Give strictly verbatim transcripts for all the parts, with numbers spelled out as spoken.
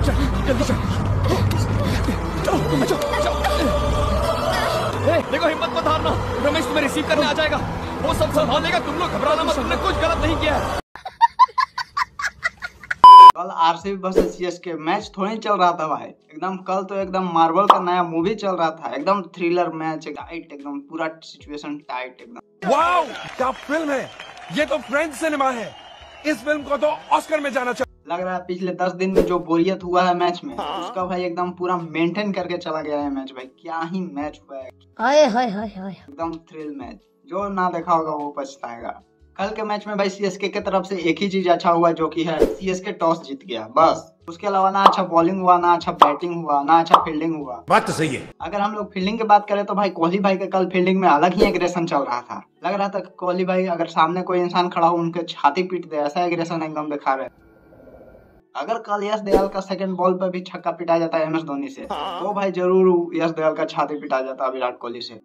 चल जल्दी चल। चलो चलो। ए, देखो हिम्मत मत हारना, रमेश तुम्हें रिसीव करने आ जाएगा, वो सब संभाल लेगा, तुम लोग घबराना मत, तुमने कुछ गलत नहीं किया है। कल आरसीबी वर्सेस सीएसके मैच थोड़ी चल रहा था भाई, एकदम कल तो एकदम मार्वल का नया मूवी चल रहा था, एकदम थ्रिलर मैच, टाइट, एकदम पूरा सिचुएशन टाइट एकदम। वाओ क्या फिल्म है ये, तो फ्रेंच सिनेमा है, इस फिल्म को तो ऑस्कर में जाना चाहिए। लग रहा है पिछले दस दिन में जो बोरियत हुआ है मैच में, उसका भाई एकदम पूरा मेंटेन करके चला गया है मैच। भाई क्या ही मैच हुआ है, हाय हाय हाय हाय, एकदम थ्रिल मैच, जो ना देखा होगा वो पछताएगा। कल के मैच में भाई सीएसके की तरफ से एक ही चीज अच्छा हुआ, जो कि है सीएसके टॉस जीत गया, बस। उसके अलावा ना अच्छा बॉलिंग हुआ, ना अच्छा बैटिंग हुआ, ना अच्छा फील्डिंग हुआ। बात तो सही है। अगर हम लोग फील्डिंग की बात करें तो भाई कोहली भाई के कल फील्डिंग में अलग ही एग्रेशन चल रहा था। लग रहा था कोहली भाई अगर सामने कोई इंसान खड़ा हो उनके छाती पीट दे, ऐसा एग्रेशन एकदम दिखा रहे। अगर कल यश दयाल का सेकंड बॉल पर भी छक्का पिटा जाता है एम एस धोनी से, तो भाई जरूर यश दयाल का छाती पिटा जाता विराट कोहली से।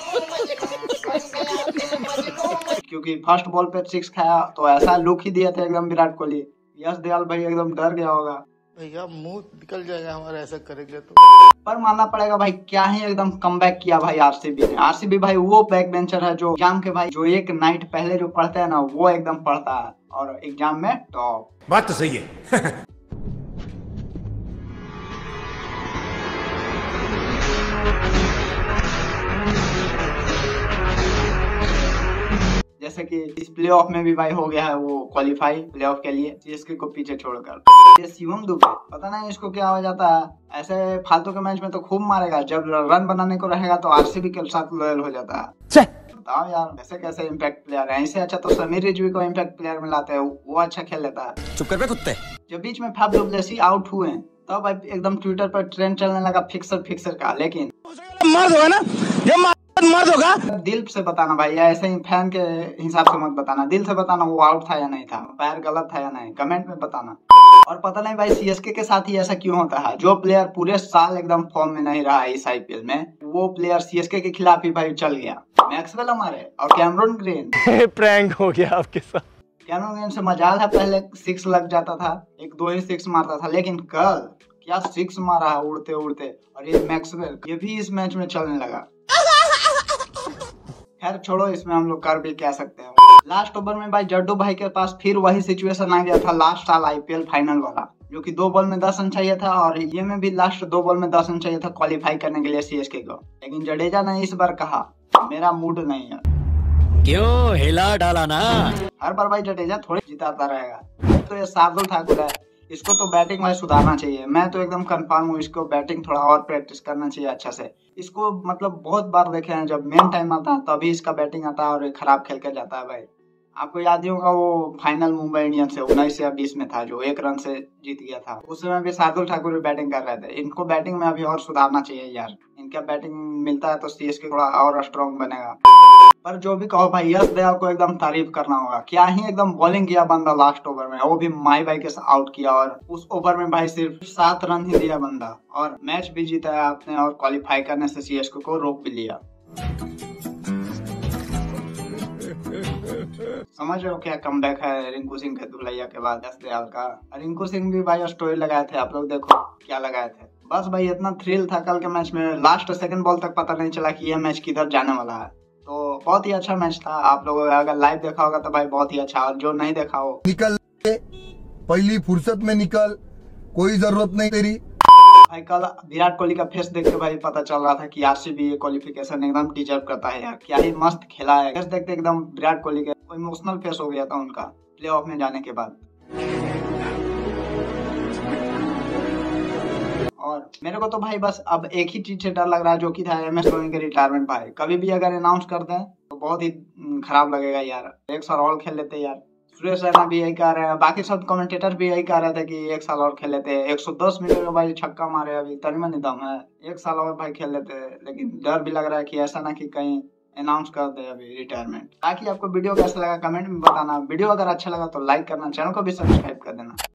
क्योंकि फर्स्ट बॉल पे सिक्स खाया तो ऐसा लुक ही दिया था एकदम विराट कोहली, यश दयाल भाई एकदम डर गया होगा, भैया मुंह निकल जाएगा हमारा ऐसा करेंगे तो। पर मानना पड़ेगा भाई क्या ही एकदम कमबैक किया भाई आरसीबी ने। आरसीबी भाई वो बैक बेंचर है जो एग्जाम के भाई जो एक नाइट पहले जो पढ़ते हैं ना, वो एकदम पढ़ता है और एग्जाम में टॉप। बात तो सही है। जैसे कि इस प्लेऑफ में भी भाई हो गया है वो क्वालिफाई प्लेऑफ के लिए सीएसके को पीछे छोड़कर। ये शिवम दुबे पता नहीं इसको क्या हो जाता है, ऐसे फालतू के मैच में तो खूब मारेगा, जब रन बनाने को रहेगा तो आरसीबी के साथ लॉयल हो जाता है। बताओ यार ऐसे कैसे इम्पैक्ट प्लेयर है, इससे अच्छा तो समीर रिजवी को इम्पैक्ट प्लेयर में लाते हैं, वो अच्छा खेल लेता है। चुप कर बे कुत्ते। जब बीच में फैफ डु प्लेसी आउट हुए तब तो भाई एकदम ट्विटर पर ट्रेंड चलने लगा फिक्सर फिक्सर का, लेकिन मर्द होगा ना, जब मर्द होगा। दिल से बताना भाई, ऐसे ही फैन के हिसाब से मत बताना, दिल से बताना वो आउट था या नहीं था, पैर गलत था या नहीं, कमेंट में बताना। और पता नहीं भाई सीएसके के साथ ही ऐसा क्यों होता है, जो प्लेयर पूरे साल एकदम फॉर्म में नहीं रहा इस आईपीएल में, वो प्लेयर सीएसके के खिलाफ ही भाई चल गया। मैक्सवेल हमारे और कैमरून ग्रीन प्रैंक हो गया आपके साथ। कैमरून ग्रीन से मजाल है, पहले सिक्स लग जाता था, एक दो ही सिक्स मारता था, लेकिन कल क्या सिक्स मारा है उड़ते उड़ते। और ये मैक्सवेल ये भी इस मैच में चलने लगा। खैर छोड़ो, इसमें हम लोग कर भी क्या सकते हैं। लास्ट ओवर में भाई जड्डू भाई के पास फिर वही सिचुएशन आ गया था लास्ट साल आईपीएल फाइनल वाला, जो कि दो बॉल में दस रन चाहिए था, और ये में भी लास्ट दो बॉल में दस रन चाहिए था क्वालिफाई करने के लिए सीएसके को। लेकिन जडेजा ने इस बार कहा मेरा मूड नहीं है। क्यों हिला डाला ना, हर बार भाई जडेजा थोड़ी जिताता रहेगा। तो ये शार्दुल ठाकुर है, इसको तो बैटिंग में सुधारना चाहिए। मैं तो एकदम कंफर्म हूँ, इसको बैटिंग थोड़ा और प्रैक्टिस करना चाहिए अच्छा से। इसको मतलब बहुत बार देखे हैं, जब मेन टाइम आता है तभी इसका बैटिंग आता है और खराब खेल कर जाता है भाई। आपको याद ही होगा वो फाइनल मुंबई इंडियंस से उन्नीस या बीस में था, जो एक रन से जीत गया था, उस समय भी शार्दुल ठाकुर भी बैटिंग कर रहे थे। इनको बैटिंग में अभी और सुधारना चाहिए यार, इनका बैटिंग मिलता है तो सीएसके थोड़ा और स्ट्रॉन्ग बनेगा। पर जो भी कहो भाई यश दयाल को एकदम तारीफ करना होगा, क्या ही एकदम बॉलिंग किया बंदा लास्ट ओवर में, वो भी माई भाई के साथ आउट किया, और उस ओवर में भाई सिर्फ सात रन ही दिया बंदा, और मैच भी जीता है आपने, और क्वालिफाई करने से सीएसके को रोक भी लिया। समझ रहे हो क्या कमबैक है रिंकू सिंह के धुलैया के बाद यश दयाल का। रिंकू सिंह भी भाई स्टोरी लगाए थे, आप लोग देखो क्या लगाए थे। बस भाई इतना थ्रिल था कल के मैच में, लास्ट सेकंड बॉल तक पता नहीं चला कि यह मैच किधर जाने वाला है। तो बहुत ही अच्छा मैच था, आप लोगों ने अगर लाइव देखा होगा तो भाई बहुत ही अच्छा, और जो नहीं देखा हो निकल पहली फुर्सत में निकल, कोई जरूरत नहीं तेरी। भाई कल विराट कोहली का फेस देख के भाई पता चल रहा था कि आरसीबी ये क्वालिफिकेशन एकदम डिजर्व करता है यार, क्या ही मस्त खेला है। फेस देखते एकदम विराट कोहली के इमोशनल फेस हो गया था उनका प्लेऑफ में जाने के बाद। और मेरे को तो भाई बस अब एक ही चीज से डर लग रहा है, जो कि था एम एस धोनी के रिटायरमेंट। भाई कभी भी अगर अनाउंस कर दें तो बहुत ही खराब लगेगा यार, एक साल और खेल लेते यार। सुरेश रैना भी यही कह रहे हैं, बाकी सब कमेंटेटर भी यही कह रहे थे कि एक साल और खेल लेते, एक सौ दस मिनट में भाई छक्का मारे, अभी तनी मनी दम है, एक साल और भाई खेल लेते। लेकिन डर भी लग रहा है कि ऐसा ना कि कहीं अनाउंस कर दे अभी रिटायरमेंट। बाकी आपको वीडियो कैसा लगा कमेंट में बताना। वीडियो अगर अच्छा लगा तो लाइक करना, चैनल को भी सब्सक्राइब कर देना।